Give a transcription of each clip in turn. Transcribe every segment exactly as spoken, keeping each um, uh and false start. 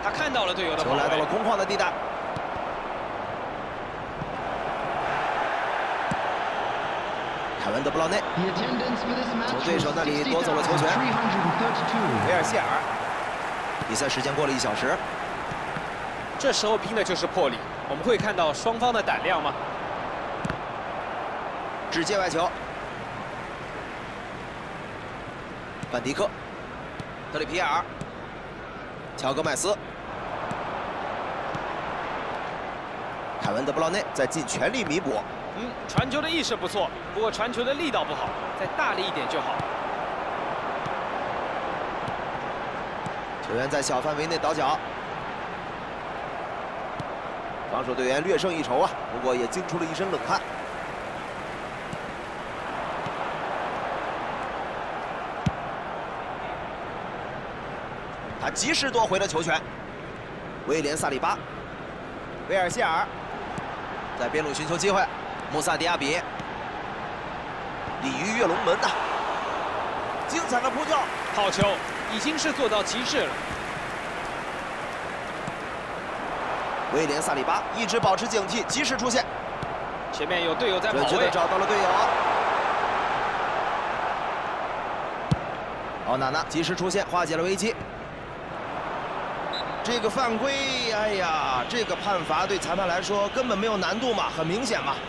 他看到了队友的跑位， 球来到了空旷的地带。凯文·德布劳内从对手那里夺走了球权。维尔谢尔，比赛时间过了一小时， 这时候拼的就是魄力。我们会看到双方的胆量吗？ 直接外球，范迪克、特里皮尔、乔戈麦斯。 凯文·德布劳内在尽全力弥补。 嗯，传球的意识不错，不过传球的力道不好，再大力一点就好。 球员在小范围内倒脚，防守队员略胜一筹啊，不过也惊出了一身冷汗。他及时夺回了球权。威廉·萨里巴、维尔谢尔。 在边路寻求机会，穆萨迪亚比鲤鱼跃龙门呐、啊！精彩的扑救， 好球，已经是做到极致了。 威廉·萨里巴一直保持警惕，及时出现， 前面有队友在跑位， 准确的找到了队友。奥纳纳及时出现，化解了危机。 这个犯规，哎呀，这个判罚对裁判来说根本没有难度嘛，很明显嘛。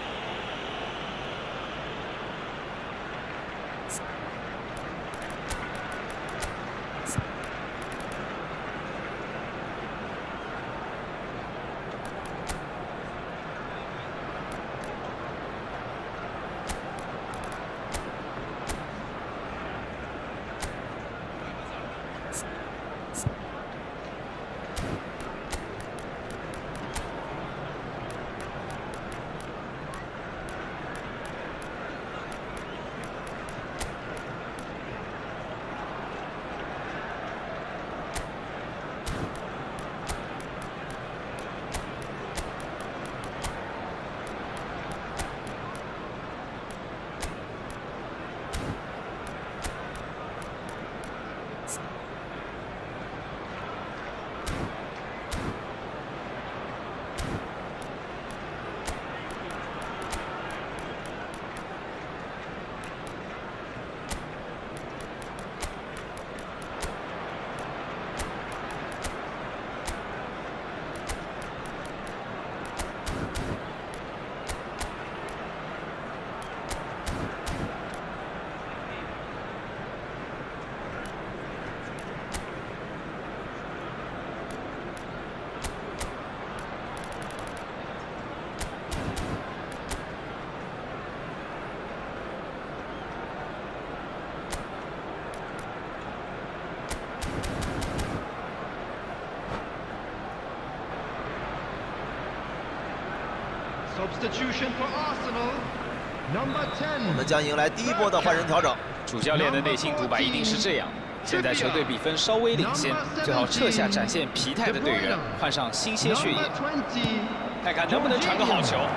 我们将迎来第一波的换人调整。 主教练的内心独白一定是这样：现在球队比分稍微领先，最好撤下展现疲态的队员，换上新鲜血液，看看能不能传个好球。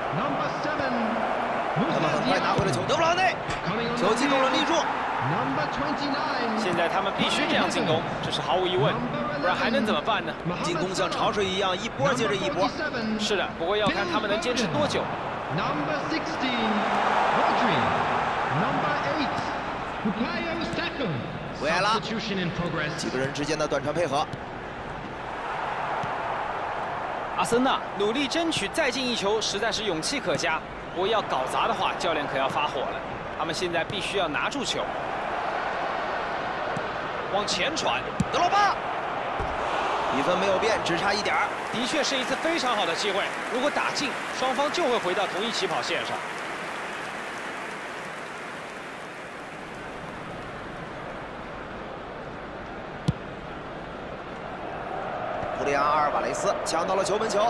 他们很快拿回了球，德布劳内，球击中了立柱。 现在他们必须这样进攻，这是毫无疑问，不然还能怎么办呢？ 进攻像潮水一样，一波接着一波。 是的，不过要看他们能坚持多久。 维埃拉，几个人之间的短传配合。 阿森纳努力争取再进一球，实在是勇气可嘉。不过要搞砸的话，教练可要发火了。他们现在必须要拿住球。 往前传，德罗巴， 比分没有变，只差一点儿。 的确是一次非常好的机会，如果打进，双方就会回到同一起跑线上。 布里昂·阿尔瓦雷斯抢到了球门球，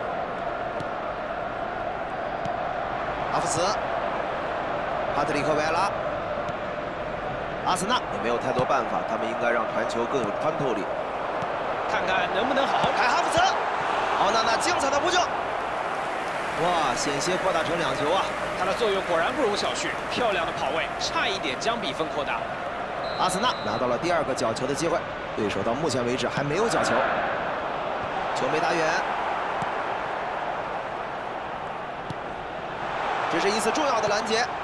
阿夫茨，帕特里克·维埃拉。 阿森纳也没有太多办法，他们应该让传球更有穿透力。 看看能不能好好凯哈弗茨，奥纳纳精彩的扑救，哇，险些扩大成两球啊！ 他的作用果然不容小觑，漂亮的跑位，差一点将比分扩大。 阿森纳拿到了第二个角球的机会，对手到目前为止还没有角球。 球没打远，这是一次重要的拦截。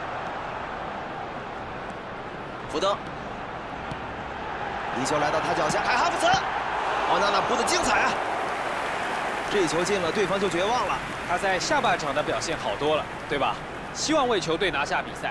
福登，一球来到他脚下，凯哈弗茨，奥纳纳扑的精彩啊！这球进了，对方就绝望了。 他在下半场的表现好多了，对吧？希望为球队拿下比赛。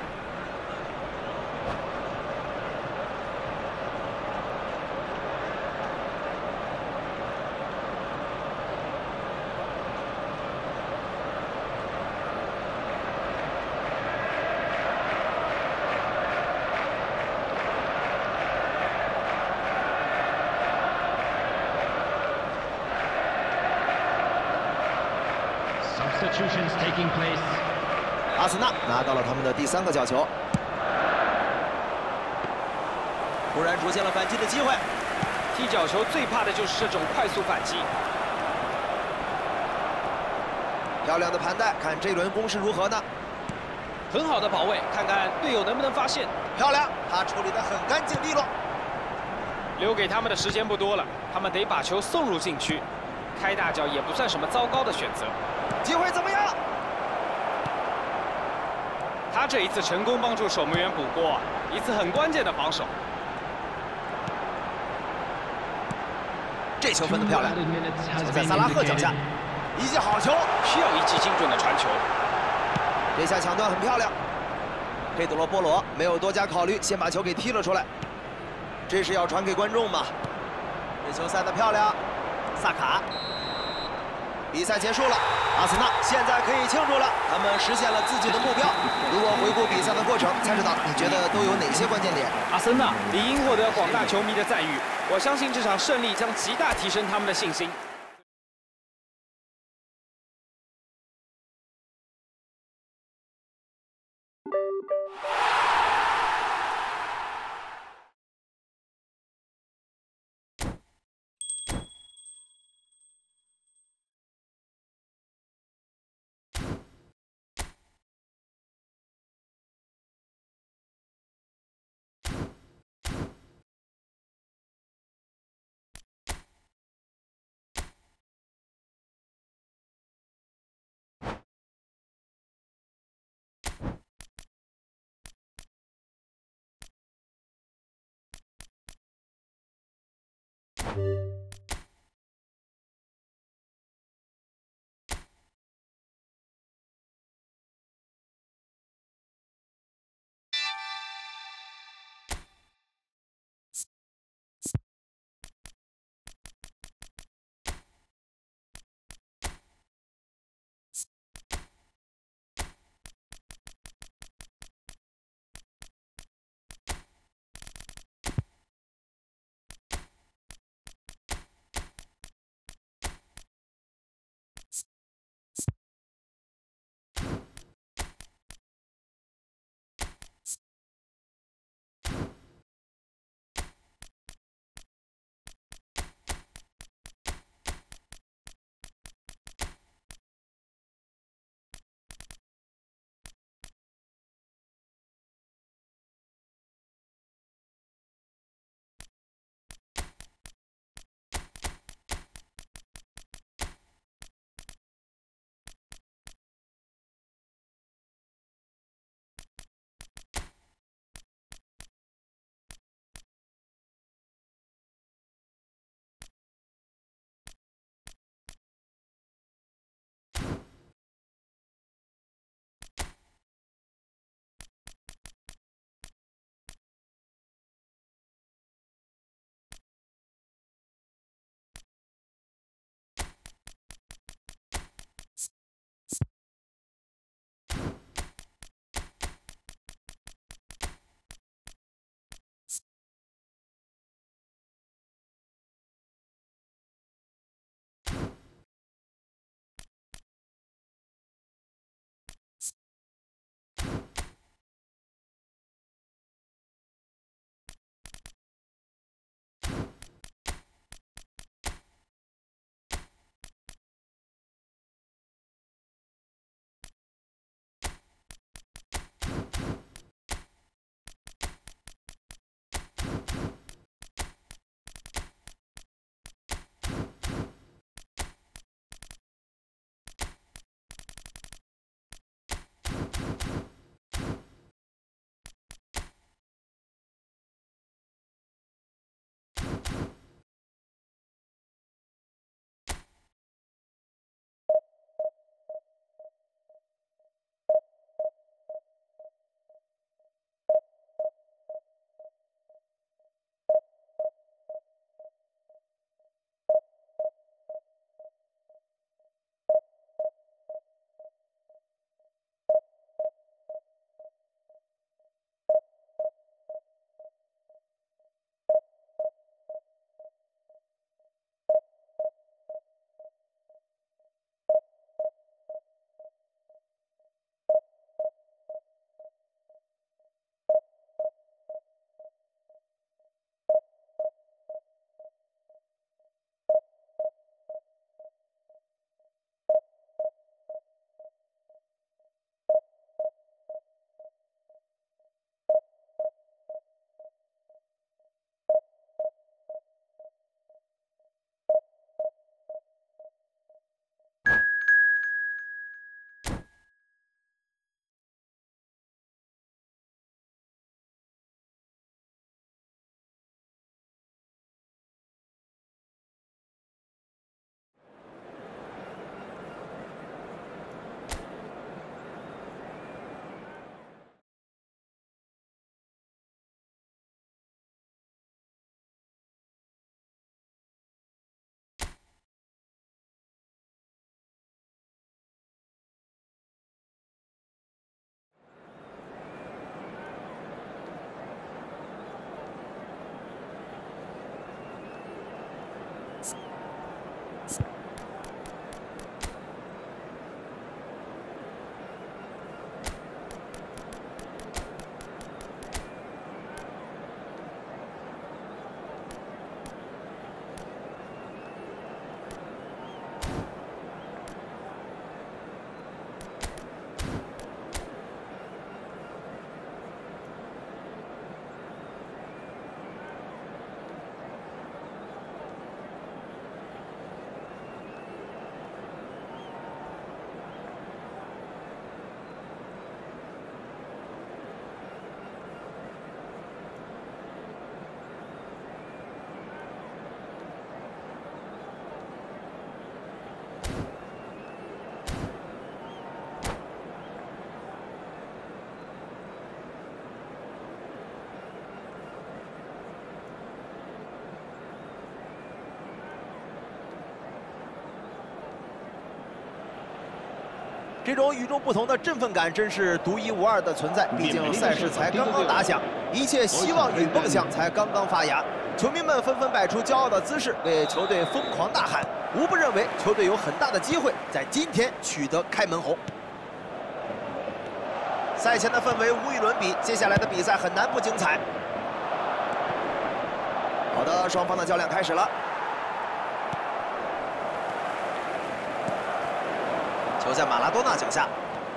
Substitutions taking place. 阿森纳拿到了他们的第三个角球，突然出现了反击的机会。 踢角球最怕的就是这种快速反击。 漂亮的盘带，看这轮攻势如何呢？ 很好的保卫，看看队友能不能发现。 漂亮，他处理得很干净利落。 留给他们的时间不多了，他们得把球送入禁区。开大脚也不算什么糟糕的选择。 机会怎么样？ 他这一次成功帮助守门员补锅，一次很关键的防守。 这球分得漂亮，球在萨拉赫脚下，一记好球， 需要一记精准的传球。 这下抢断很漂亮。佩德罗·波罗没有多加考虑，先把球给踢了出来。这是要传给观众吗？这球塞得漂亮，萨卡。比赛结束了。 阿森纳现在可以庆祝了，他们实现了自己的目标。如果回顾比赛的过程，蔡指导，你觉得都有哪些关键点？ 阿森纳理应获得广大球迷的赞誉，我相信这场胜利将极大提升他们的信心。 这种与众不同的振奋感真是独一无二的存在。毕竟赛事才刚刚打响，一切希望与梦想才刚刚发芽。球迷们纷纷摆出骄傲的姿势，为球队疯狂呐喊，无不认为球队有很大的机会在今天取得开门红。赛前的氛围无与伦比，接下来的比赛很难不精彩。好的，双方的较量开始了。 球在马拉多纳脚下，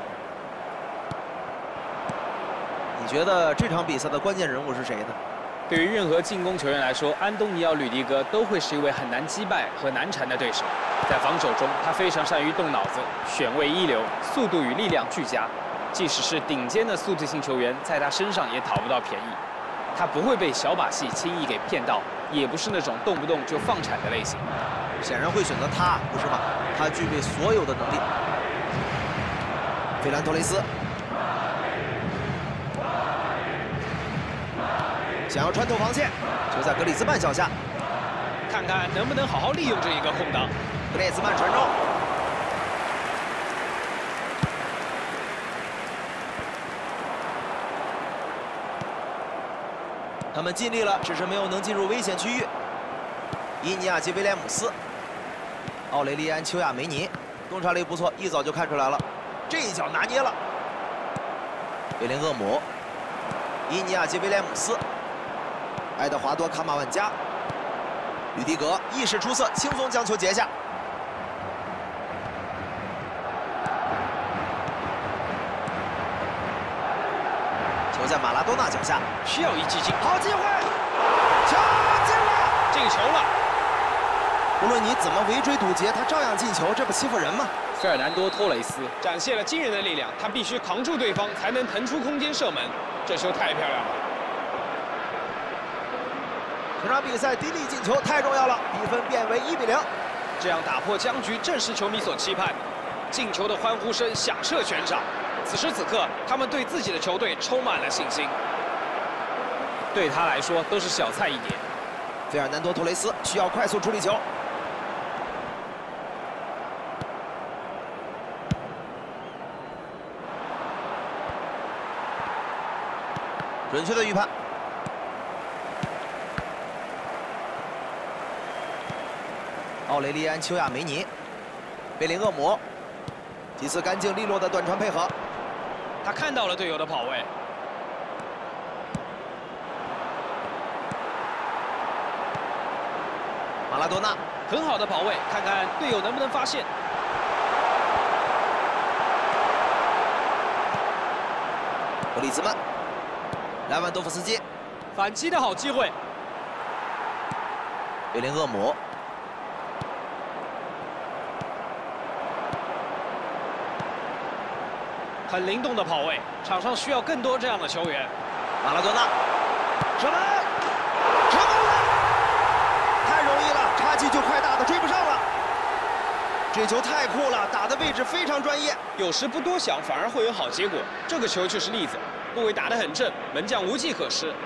你觉得这场比赛的关键人物是谁呢？ 对于任何进攻球员来说，安东尼奥·吕迪格都会是一位很难击败和难缠的对手。在防守中，他非常善于动脑子，选位一流，速度与力量俱佳。即使是顶尖的速度型球员，在他身上也讨不到便宜。他不会被小把戏轻易给骗到，也不是那种动不动就放铲的类型。 显然会选择他，不是吗？他具备所有的能力。 费兰托雷斯想要穿透防线，球在格里兹曼脚下， 看看能不能好好利用这一个空档。 格列兹曼传中，他们尽力了，只是没有能进入危险区域。伊尼亚基·威廉姆斯、奥雷利安·丘亚梅尼，洞察力不错，一早就看出来了。 这一脚拿捏了，威廉厄姆、伊尼亚基·威廉姆斯、爱德华多·卡马万加、吕迪格意识出色，轻松将球截下。球在马拉多纳脚下， 需要一记进， 好机会，球进了， 进球了。 无论你怎么围追堵截，他照样进球，这不欺负人吗？ 费尔南多·托雷斯展现了惊人的力量，他必须扛住对方，才能腾出空间射门。这球太漂亮了！ 这场比赛第一粒进球太重要了，比分变为一比零。 这样打破僵局，正是球迷所期盼的。进球的欢呼声响彻全场。此时此刻，他们对自己的球队充满了信心。 对他来说都是小菜一碟。 费尔南多·托雷斯需要快速处理球。 准确的预判，奥雷利安·丘亚梅尼，贝林厄姆，几次干净利落的短传配合， 他看到了队友的跑位， 马拉多纳， 很好的跑位，看看队友能不能发现。 格里兹曼，莱万多夫斯基， 反击的好机会。 贝林厄姆， 很灵动的跑位，场上需要更多这样的球员。 马拉多纳，射门，成功了！太容易了，差距就快大的追不上了。这球太酷了，打的位置非常专业。 有时不多想，反而会有好结果。这个球就是例子，部位打得很正，门将无计可施。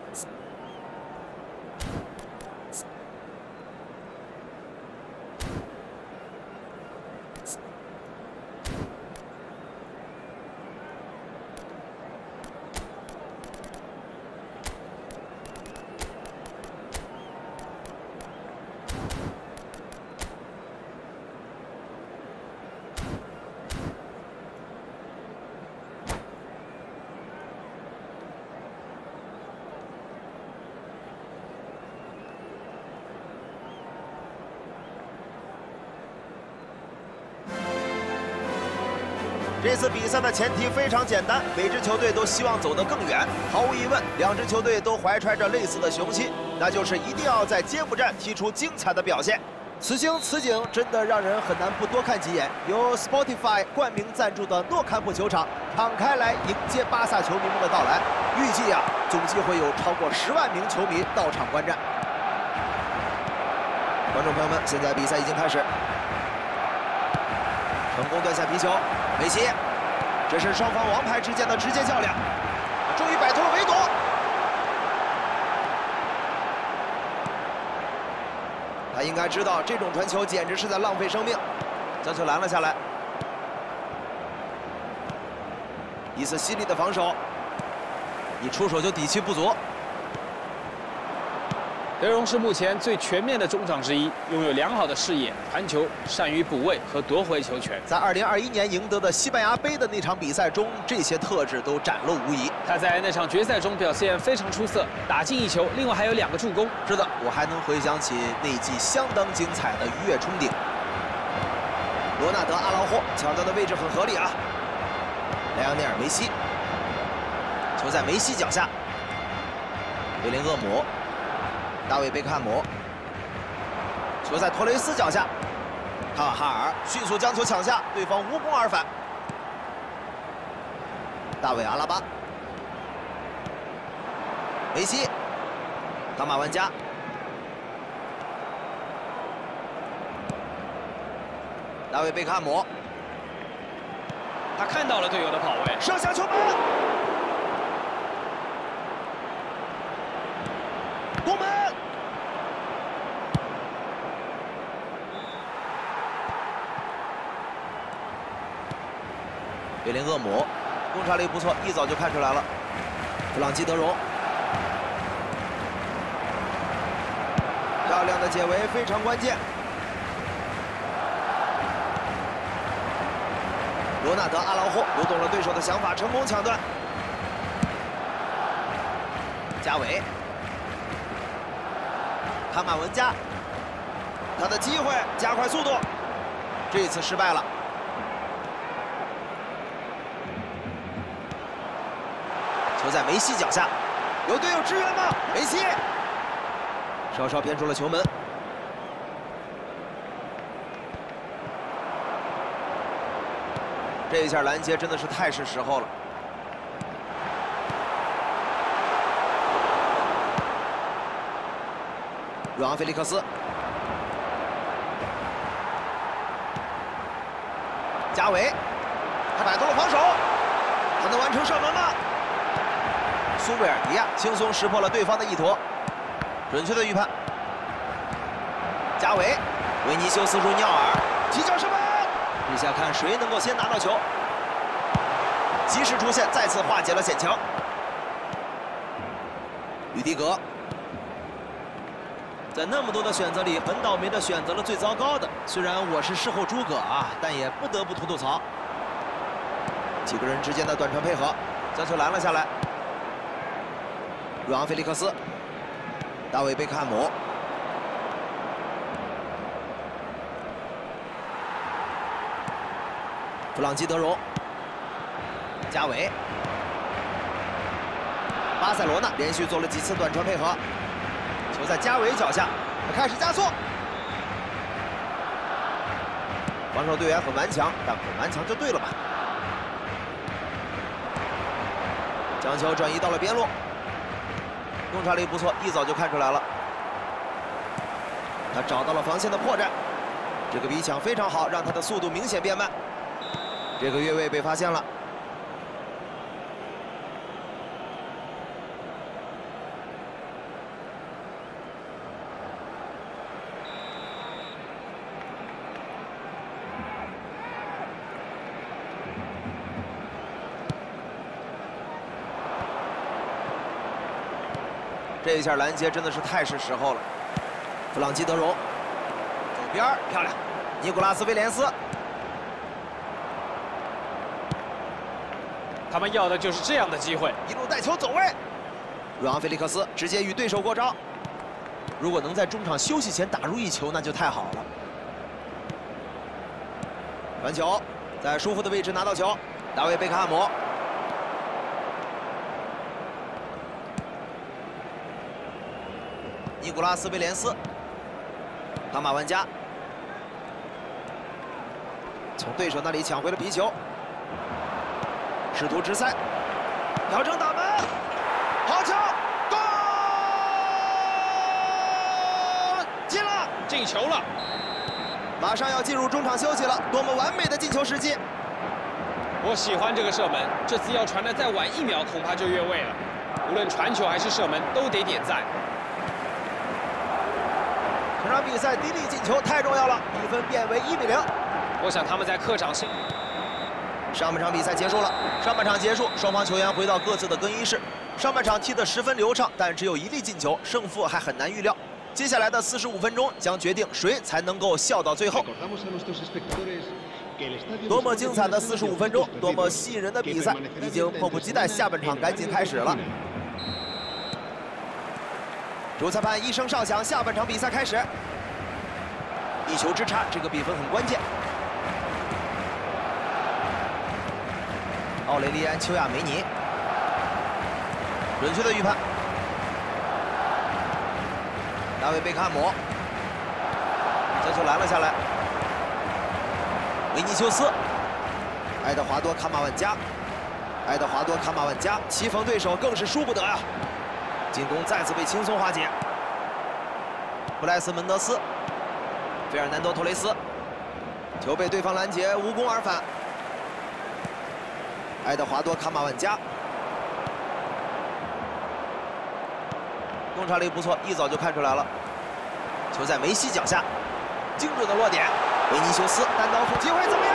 这次比赛的前提非常简单，每支球队都希望走得更远。毫无疑问，两支球队都怀揣着类似的雄心，那就是一定要在揭幕战踢出精彩的表现。此情此景，真的让人很难不多看几眼。由 Spotify 冠名赞助的诺坎普球场敞开来迎接巴萨球迷们的到来，预计啊，总计会有超过十万名球迷到场观战。观众朋友们，现在比赛已经开始。 成功断下皮球，梅西，这是双方王牌之间的直接较量，终于摆脱了围堵。他应该知道这种传球简直是在浪费生命，将球拦了下来。一次犀利的防守，一出手就底气不足。 德容是目前最全面的中场之一，拥有良好的视野、传球，善于补位和夺回球权。 在二零二一年赢得的西班牙杯的那场比赛中，这些特质都展露无遗。 他在那场决赛中表现非常出色，打进一球，另外还有两个助攻。 是的，我还能回想起那记相当精彩的鱼跃冲顶。罗纳德·阿劳霍抢到的位置很合理啊。莱昂内尔·梅西，球在梅西脚下。威廉·厄姆。 大卫·贝克汉姆，球在托雷斯脚下，卡瓦哈尔迅速将球抢下，对方无功而返。大卫·阿拉巴，梅西，卡马万加，大卫·贝克汉姆， 他看到了队友的跑位， 射向球门，攻门。 威廉·厄姆洞察力不错，一早就看出来了。弗朗基·德容，漂亮的解围非常关键。罗纳德·阿劳霍读懂了对手的想法，成功抢断。加维，卡马文加，他的机会，加快速度，这次失败了。 球在梅西脚下，有队友支援吗？梅西稍稍偏出了球门。这一下拦截真的是太是时候了。若昂·菲利克斯，加维，他摆脱了防守，他能完成射门吗？ 苏贝尔迪亚轻松识破了对方的意图，准确的预判。加维，维尼修斯·入尼奥尔提脚射门，这下看谁能够先拿到球。及时出现，再次化解了险情。吕迪格在那么多的选择里，很倒霉的选择了最糟糕的。虽然我是事后诸葛啊，但也不得不吐吐槽。几个人之间的短传配合，将球拦了下来。 若昂·菲利克斯，大卫·贝克汉姆，弗朗基·德容，加维，巴塞罗那连续做了几次短传配合，球在加维脚下，他开始加速，防守队员很顽强，但很顽强就对了吧？将球转移到了边路。 洞察力不错，一早就看出来了。他找到了防线的破绽，这个逼抢非常好，让他的速度明显变慢。这个越位被发现了。 这一下拦截真的是太是时候了。弗朗基德容，左边漂亮，尼古拉斯威廉斯。 他们要的就是这样的机会， 一路带球走位，瑞昂菲利克斯直接与对手过招。如果能在中场休息前打入一球，那就太好了。传球，在舒服的位置拿到球，大卫贝克汉姆。 尼古拉斯·威廉斯，卡马万加从对手那里抢回了皮球，试图直塞，调整打门，好球，攻！进了， 进球了！ 马上要进入中场休息了，多么完美的进球时机！ 我喜欢这个射门，这次要传的再晚一秒，恐怕就越位了。无论传球还是射门，都得点赞。 这场比赛迪利进球太重要了，比分变为一比零。 我想他们在客场先。 上半场比赛结束了，上半场结束，双方球员回到各自的更衣室。上半场踢得十分流畅，但只有一粒进球，胜负还很难预料。接下来的四十五分钟将决定谁才能够笑到最后。多么精彩的四十五分钟，多么吸引人的比赛，已经迫不及待下半场赶紧开始了。 主裁判一声哨响，下半场比赛开始。一球之差，这个比分很关键。奥雷利安·丘亚梅尼，准确的预判。大卫·贝克汉姆将球拦了下来。维尼修斯，爱德华多·卡马万加，爱德华多·卡马万加棋逢对手更是输不得啊！ 进攻再次被轻松化解。布莱斯门德斯、费尔南多托雷斯，球被对方拦截，无功而返。爱德华多卡马万加，洞察力不错，一早就看出来了。球在梅西脚下，精准的落点。维尼修斯单刀赴机会怎么样？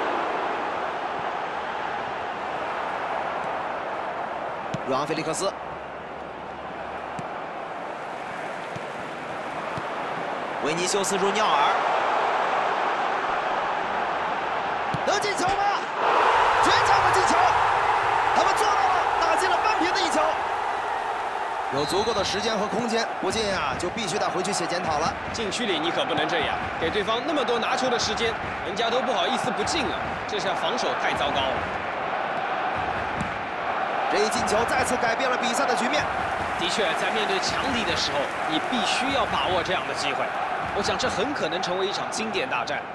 瑞昂菲利克斯。 维尼修斯入尿耳，能进球吗？绝强的进球，他们做到了，打进了扳平的一球。有足够的时间和空间，不进啊，就必须得回去写检讨了。 禁区里你可不能这样，给对方那么多拿球的时间，人家都不好意思不进了，这下防守太糟糕了。 这一进球再次改变了比赛的局面。 的确，在面对强敌的时候，你必须要把握这样的机会。 我想这很可能成为一场经典大战。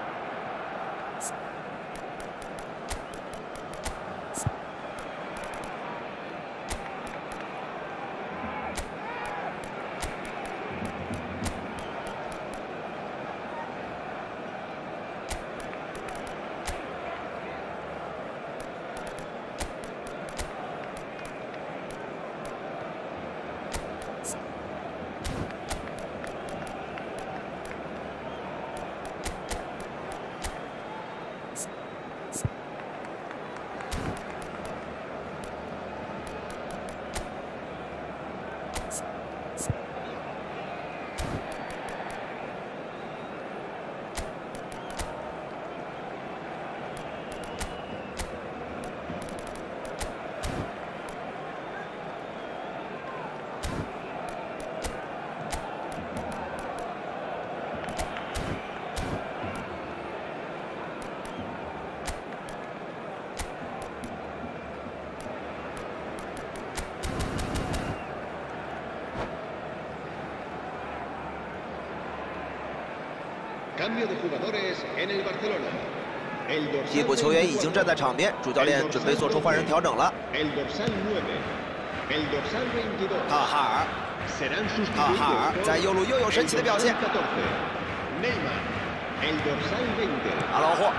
替补球员已经站在场边，主教练准备做出换人调整了。卡尔哈尔，卡尔哈尔在右路又有神奇的表现。阿劳霍，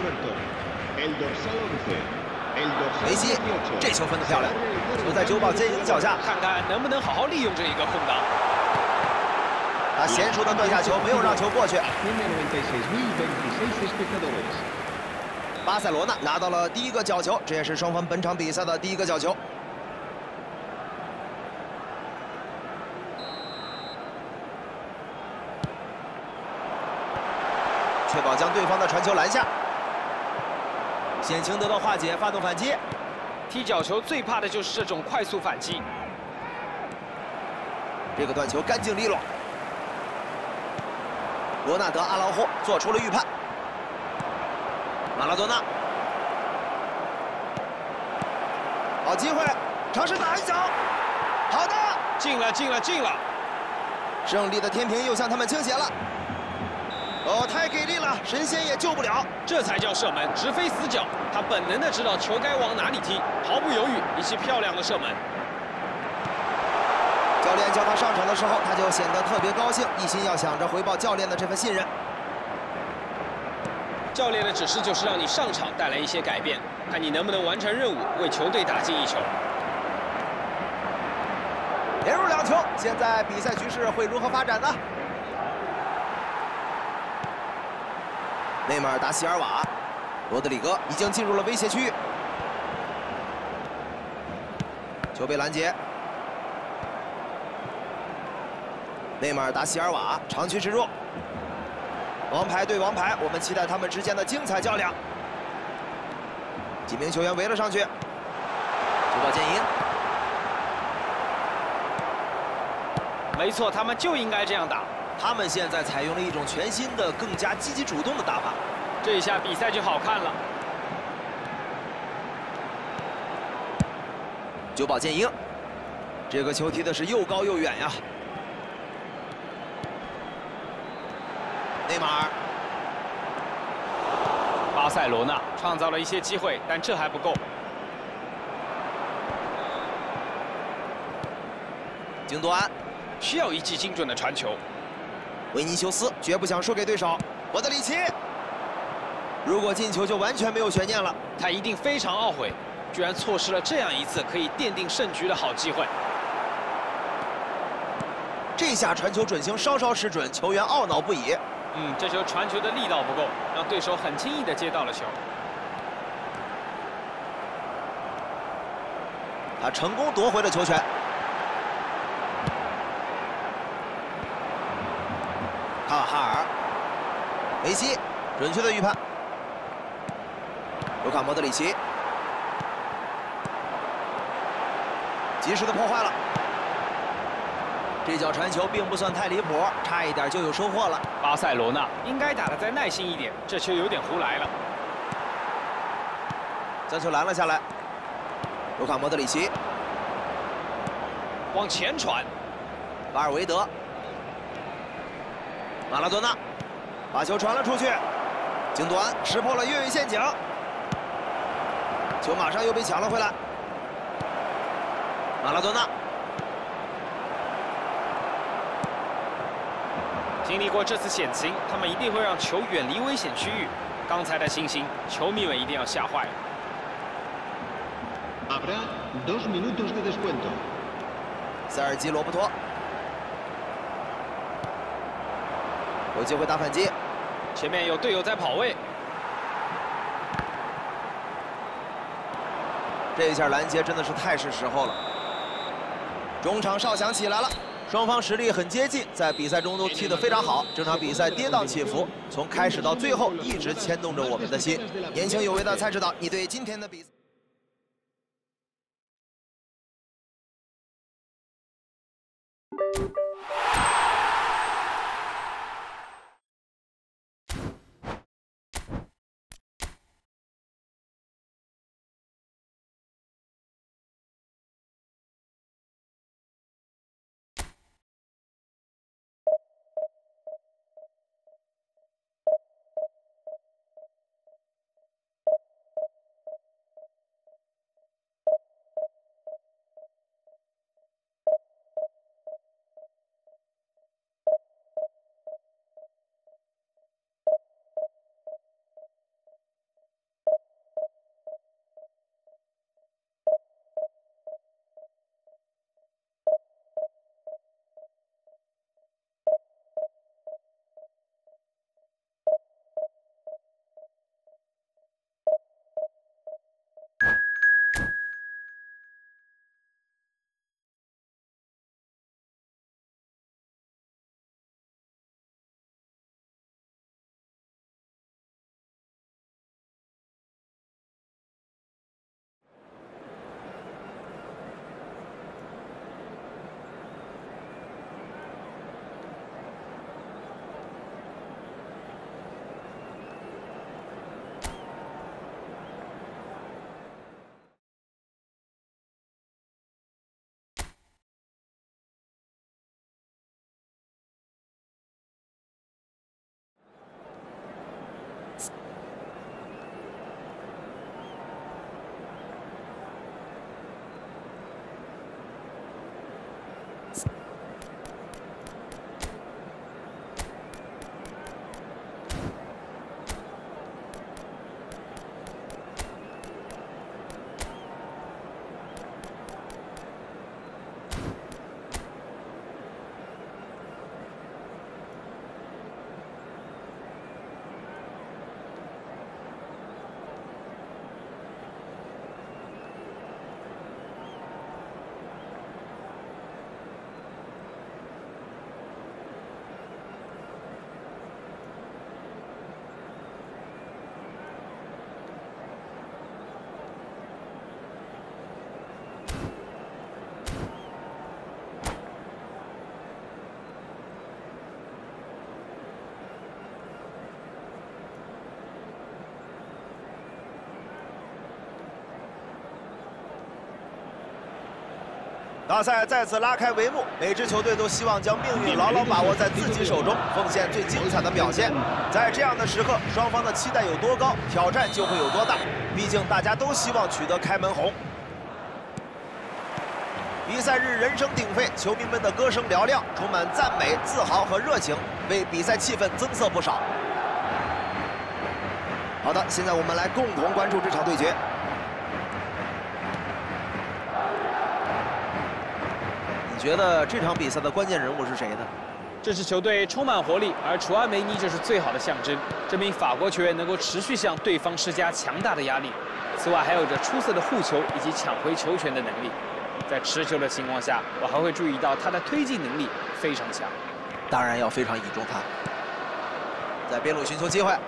梅西，这球分得漂亮，球在久保坚硬的脚下， 看看能不能好好利用这一个空档。 他娴熟的断下球，没有让球过去。巴塞罗那拿到了第一个角球，这也是双方本场比赛的第一个角球。 确保将对方的传球拦下。险情得到化解，发动反击。 踢角球最怕的就是这种快速反击。 这个断球干净利落。罗纳德·阿劳霍做出了预判。马拉多纳，好机会，尝试打一脚，好的， 进了，进了，进了！ 胜利的天平又向他们倾斜了。哦，太给力了，神仙也救不了。 这才叫射门，直飞死角。他本能的知道球该往哪里踢，毫不犹豫，一记漂亮的射门。 教练叫他上场的时候，他就显得特别高兴，一心要想着回报教练的这份信任。 教练的指示就是让你上场，带来一些改变，看你能不能完成任务，为球队打进一球。 连入两球，现在比赛局势会如何发展呢？内马尔打席尔瓦，罗德里戈已经进入了威胁区域，球被拦截。内马尔打席尔瓦，长驱直入。王牌对王牌，我们期待他们之间的精彩较量。几名球员围了上去，球报建赢。 没错，他们就应该这样打。 他们现在采用了一种全新的、更加积极主动的打法， 这一下比赛就好看了。 久保建英，这个球踢的是又高又远呀。内马尔， 巴塞罗那创造了一些机会，但这还不够。 京多安， 需要一记精准的传球。 维尼修斯绝不想输给对手。莫德里奇，如果进球就完全没有悬念了。 他一定非常懊悔，居然错失了这样一次可以奠定胜局的好机会。 这下传球准星稍稍失准，球员懊恼不已。 嗯，这球传球的力道不够，让对手很轻易地接到了球。 他成功夺回了球权。卡瓦哈尔，梅西，准确的预判。卢卡·莫德里奇，及时的破坏了。这脚传球并不算太离谱，差一点就有收获了。 巴塞罗那应该打得再耐心一点，这球有点胡来了。 将球拦了下来。卢卡·莫德里奇， 往前传。 巴尔维德，马拉多纳，把球传了出去。京多安识破了越位陷阱，球马上又被抢了回来。马拉多纳。 经历过这次险情，他们一定会让球远离危险区域。刚才的情形，球迷们一定要吓坏了。 Habrá dos minutos de descuento. 塞尔吉·罗伯托有机会打反击， 前面有队友在跑位， 这一下拦截真的是太是时候了。中场哨响起来了。双方实力很接近，在比赛中都踢得非常好。这场比赛跌宕起伏，从开始到最后一直牵动着我们的心。年轻有为的蔡指导，你对今天的比赛？ 大赛再次拉开帷幕，每支球队都希望将命运牢牢把握在自己手中，奉献最精彩的表现。在这样的时刻，双方的期待有多高，挑战就会有多大。毕竟大家都希望取得开门红。比赛日人声鼎沸，球迷们的歌声嘹亮，充满赞美、自豪和热情，为比赛气氛增色不少。好的，现在我们来共同关注这场对决。 你觉得这场比赛的关键人物是谁呢？ 这支球队充满活力，而楚阿梅尼就是最好的象征，证明法国球员能够持续向对方施加强大的压力。此外，还有着出色的护球以及抢回球权的能力。在持球的情况下，我还会注意到他的推进能力非常强。 当然要非常倚重他。在边路寻求机会，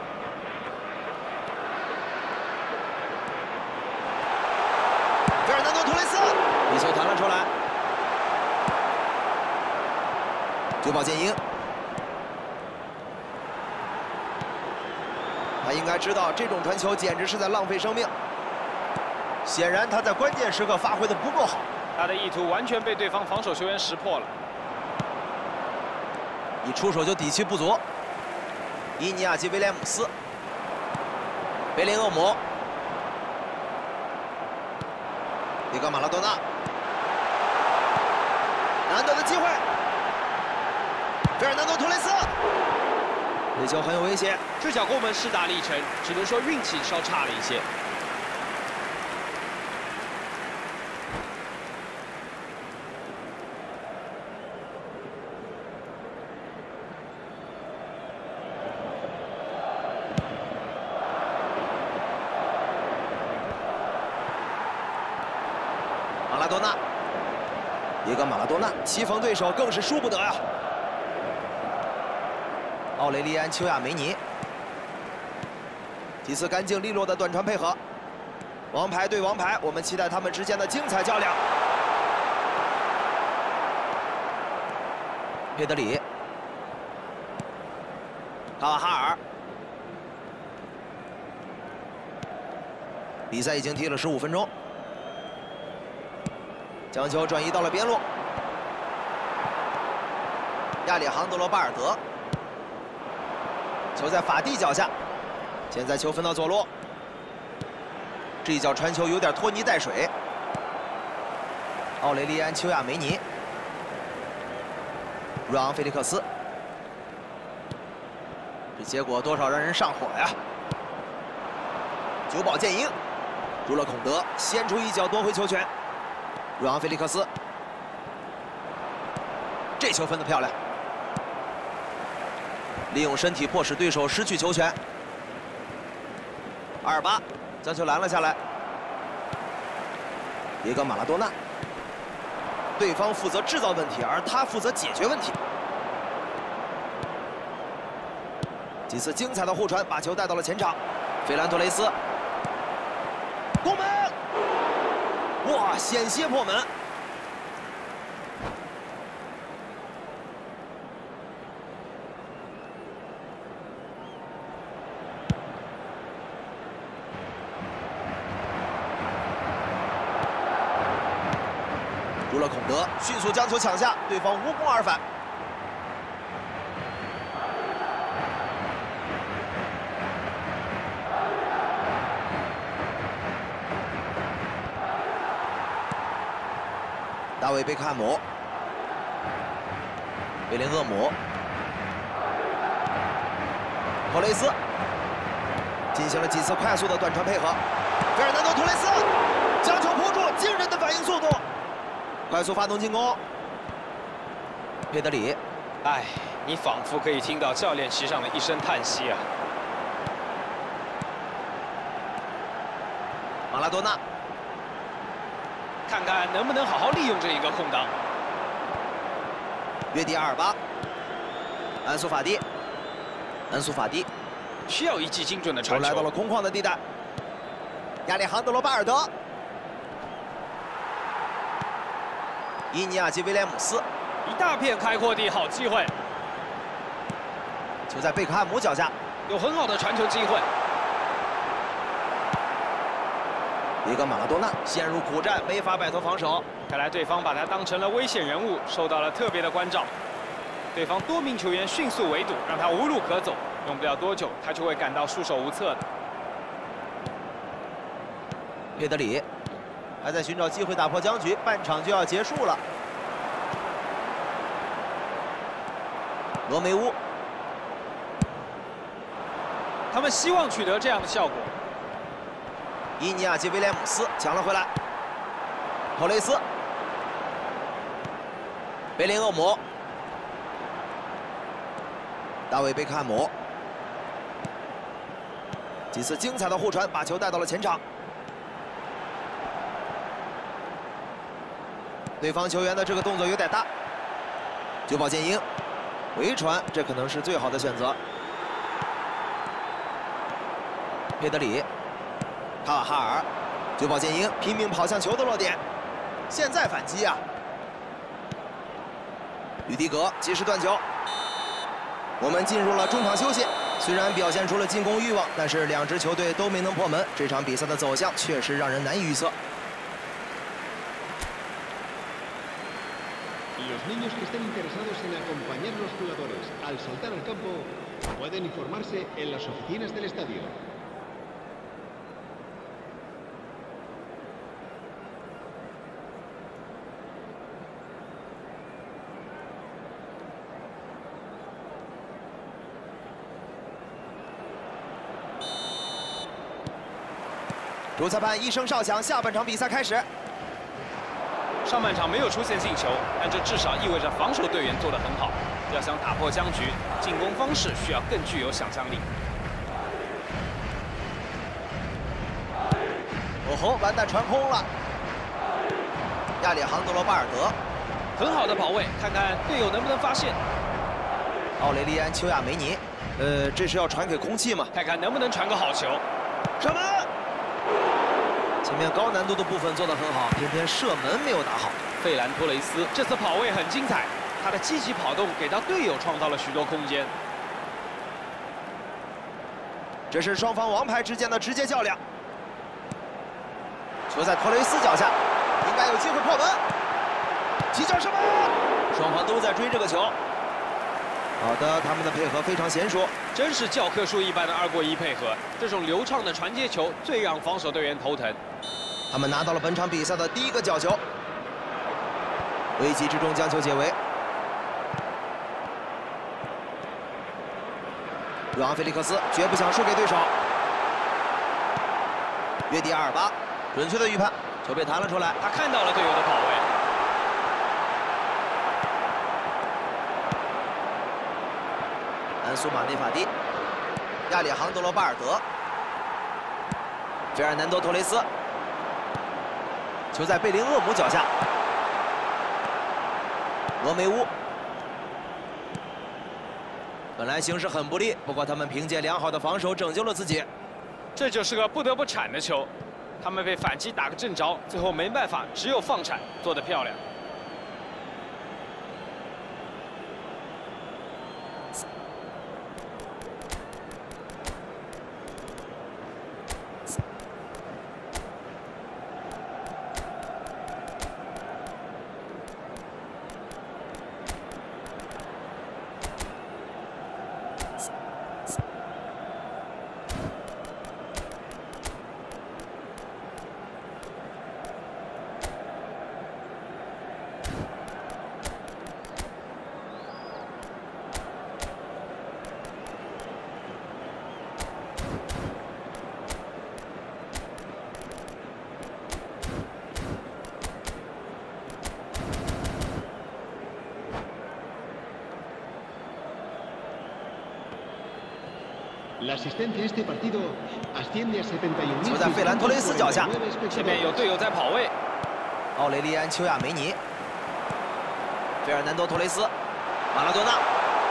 费尔南多·托雷斯，皮球弹了出来。 久保建英，他应该知道这种传球简直是在浪费生命。显然他在关键时刻发挥的不够好， 他的意图完全被对方防守球员识破了。 一出手就底气不足。伊尼亚基·威廉姆斯，贝林厄姆，迪戈·马拉多纳，难得的机会。 费尔南多·托雷斯，这球很有危险， 这脚攻门势大力沉，只能说运气稍差了一些。 马拉多纳，一个马拉多纳，棋逢对手更是输不得呀、啊。 奥雷利安·丘亚梅尼，几次干净利落的短传配合，王牌对王牌，我们期待他们之间的精彩较量。佩德里，卡瓦哈尔，比赛已经踢了十五分钟，将球转移到了边路，亚里杭德罗·巴尔德。 球在法蒂脚下，现在球分到左路，这一脚传球有点拖泥带水。奥雷利安·丘亚梅尼，瑞昂·菲利克斯，这结果多少让人上火呀！久保建英，朱勒孔德先出一脚夺回球权，瑞昂·菲利克斯，这球分得漂亮。 利用身体迫使对手失去球权。阿尔巴将球拦了下来。一个马拉多纳，对方负责制造问题，而他负责解决问题。几次精彩的互传把球带到了前场，费兰托雷斯，攻门！哇，险些破门。 朱勒孔德迅速将球抢下，对方无功而返。大卫·贝克汉姆、威廉厄姆、托雷斯进行了几次快速的短传配合，费尔南多·托雷斯将球扑住，惊人的反应速度。 快速发动进攻，佩德里， 哎，你仿佛可以听到教练席上的一声叹息啊！ 马拉多纳， 看看能不能好好利用这一个空档。 约迪阿尔巴，安苏法蒂，安苏法蒂需要一记精准的传球， 来到了空旷的地带，亚里杭德罗·巴尔德。 伊尼亚基·威廉姆斯， 一大片开阔地，好机会。 球在贝克汉姆脚下， 有很好的传球机会。 一个马拉多纳陷入苦战，没法摆脱防守。 看来对方把他当成了危险人物，受到了特别的关照。对方多名球员迅速围堵，让他无路可走。用不了多久，他就会感到束手无策的。 佩德里还在寻找机会打破僵局，半场就要结束了。罗梅乌， 他们希望取得这样的效果。 伊尼亚基·威廉姆斯抢了回来，托雷斯、贝林厄姆、大卫·贝克汉姆，几次精彩的互传把球带到了前场。对方球员的这个动作有点大，久保建英回传，这可能是最好的选择。佩德里。 卡瓦哈尔，久保建英拼命跑向球的落点，现在反击啊！吕迪格及时断球。我们进入了中场休息，虽然表现出了进攻欲望，但是两支球队都没能破门。这场比赛的走向确实让人难以预测。 Los niños que estén interesados en acompañar a los jugadores al saltar al campo pueden informarse en las oficinas del estadio. 主裁判一声哨响，下半场比赛开始。 上半场没有出现进球，但这至少意味着防守队员做得很好。要想打破僵局，进攻方式需要更具有想象力。 哦吼，完蛋，传空了！亚里杭德罗·巴尔德， 很好的跑位，看看队友能不能发现。 奥雷利安·丘亚梅尼，呃，这是要传给空气吗？ 看看能不能传个好球。 射门！ 前面高难度的部分做得很好，偏偏射门没有打好。 费兰托雷斯这次跑位很精彩，他的积极跑动给到队友创造了许多空间。 这是双方王牌之间的直接较量。球在托雷斯脚下，应该有机会破门。起脚射门，双方都在追这个球。好的，他们的配合非常娴熟， 真是教科书一般的二过一配合。这种流畅的传接球最让防守队员头疼。 他们拿到了本场比赛的第一个角球，危急之中将球解围。若昂·菲利克斯绝不想输给对手。约迪·阿尔巴准确的预判，球被弹了出来。 他看到了队友的跑位。 安苏马内法蒂、亚里杭德罗·巴尔德、费尔南多·托雷斯。 球在贝林厄姆脚下，罗梅乌本来形势很不利，不过他们凭借良好的防守拯救了自己。 这就是个不得不铲的球，他们被反击打个正着，最后没办法，只有放铲，做得漂亮。 La asistencia a este partido asciende a setenta y uno mil. 球在费兰托雷斯脚下， 前面有队友在跑位。 奥雷利安·丘亚梅尼、费尔南多·托雷斯、马拉多纳。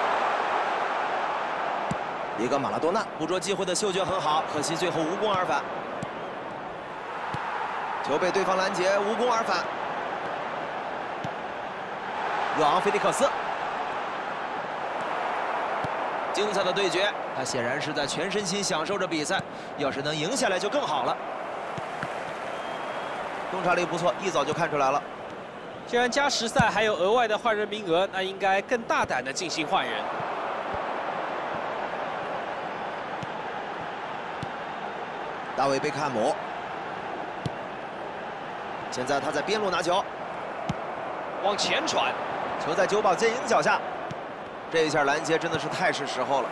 一个马拉多纳捕捉机会的嗅觉很好，可惜最后无功而返。球被对方拦截，无功而返。若昂·菲利克斯。 精彩的对决，他显然是在全身心享受着比赛。要是能赢下来就更好了。 洞察力不错，一早就看出来了。 既然加时赛还有额外的换人名额，那应该更大胆的进行换人。 大卫贝克汉姆，现在他在边路拿球， 往前传， 球在久保建英脚下，这一下拦截真的是太是时候了。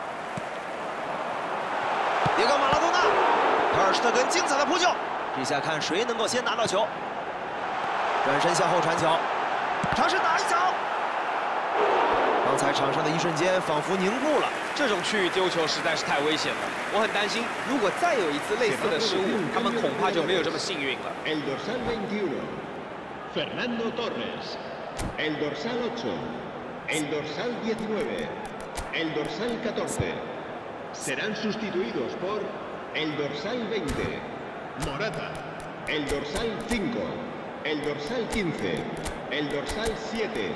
迪戈马拉多纳，科尔施特根精彩的扑救，这下看谁能够先拿到球。转身向后传球，尝试打一脚。刚才场上的一瞬间仿佛凝固了。 这种区域丢球实在是太危险了，我很担心，如果再有一次类似的失误，他们恐怕就没有这么幸运了。 El dorsal veintiuno, Fernando Torres. El dorsal ocho, el dorsal diecinueve, el dorsal catorce. Serán sustituidos por el dorsal veinte, Morata. El dorsal cinco, el dorsal quince, el dorsal siete.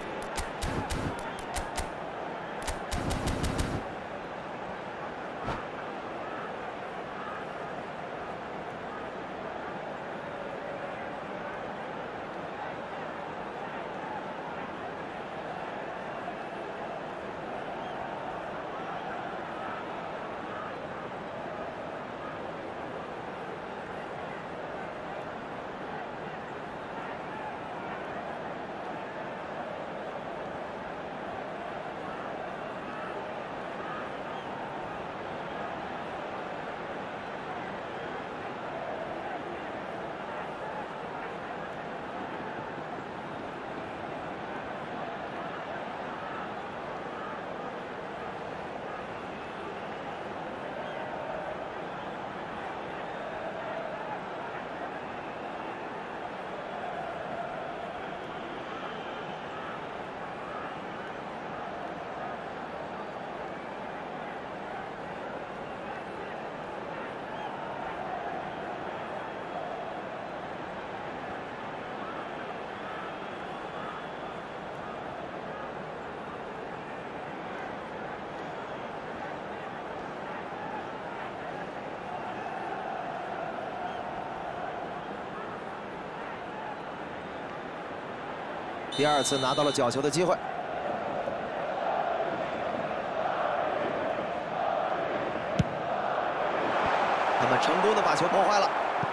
第二次拿到了角球的机会。他们成功的把球破坏了。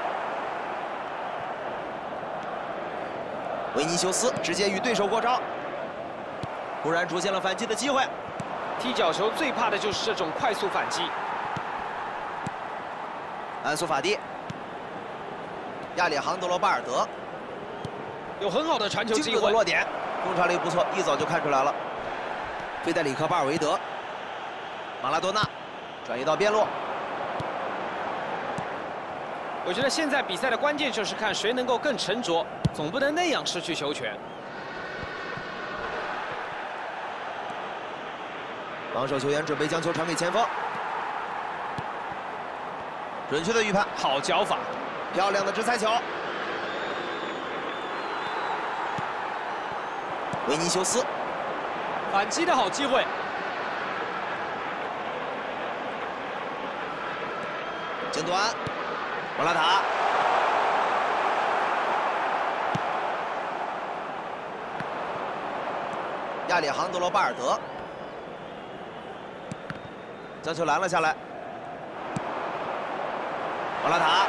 维尼修斯直接与对手过招，突然出现了反击的机会。 踢角球最怕的就是这种快速反击。 安苏法蒂、亚里杭德罗·巴尔德。 有很好的传球机会， 落点，洞察力不错，一早就看出来了。费德里克·巴尔维德，马拉多纳转移到边路。 我觉得现在比赛的关键就是看谁能够更沉着，总不能那样失去球权。 防守球员准备将球传给前锋，准确的预判， 好脚法， 漂亮的直塞球。 维尼修斯反击的好机会， 近端，莫拉塔，亚里杭德罗·巴尔德将球拦了下来，莫拉塔。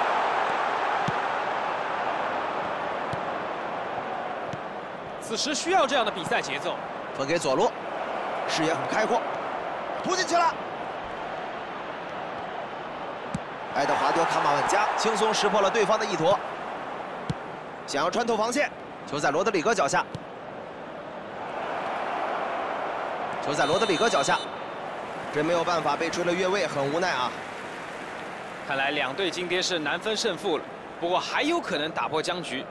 此时需要这样的比赛节奏， 分给左路，视野很开阔，扑进去了。爱德华多·卡马万加轻松识破了对方的意图，想要穿透防线，球在罗德里戈脚下，球在罗德里戈脚下，这没有办法，被吹了越位，很无奈啊。 看来两队今天是难分胜负了，不过还有可能打破僵局。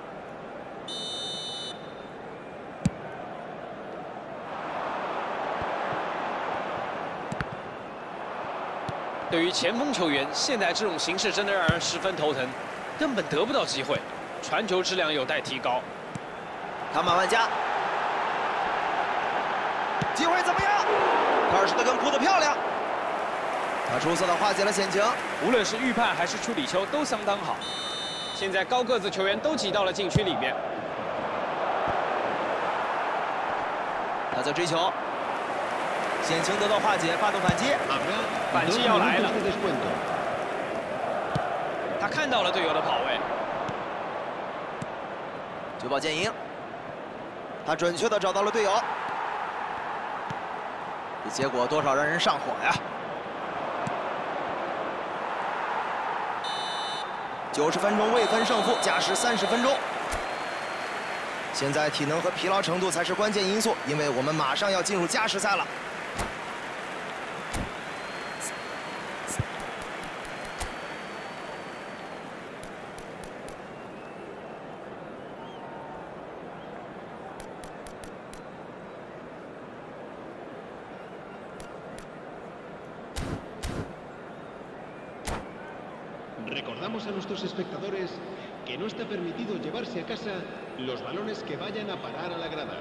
对于前锋球员，现在这种形势真的让人十分头疼，根本得不到机会，传球质量有待提高。 卡马万加，机会怎么样？卡尔施特根扑得漂亮，他出色的化解了险情， 无论是预判还是处理球都相当好。 现在高个子球员都挤到了禁区里面。 他在追求，险情得到化解，发动反击， 反击要来了。他看到了队友的跑位， 九保剑赢，他准确地找到了队友，这结果多少让人上火呀！九十分钟未分胜负，加时三十分钟。现在体能和疲劳程度才是关键因素，因为我们马上要进入加时赛了。 Recordamos a nuestros espectadores que no está permitido llevarse a casa los balones que vayan a parar a la grada.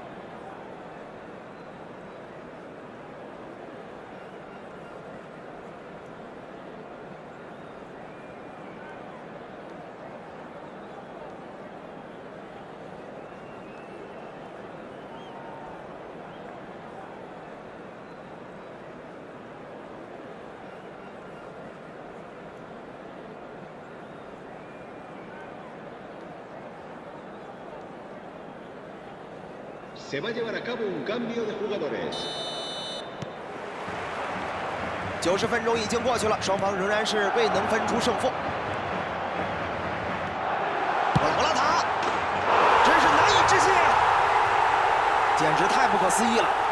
Se va a llevar a cabo un cambio de jugadores. 九十分钟已经过去了，双方仍然是未能分出胜负。莫拉塔，真是难以置信，简直太不可思议了。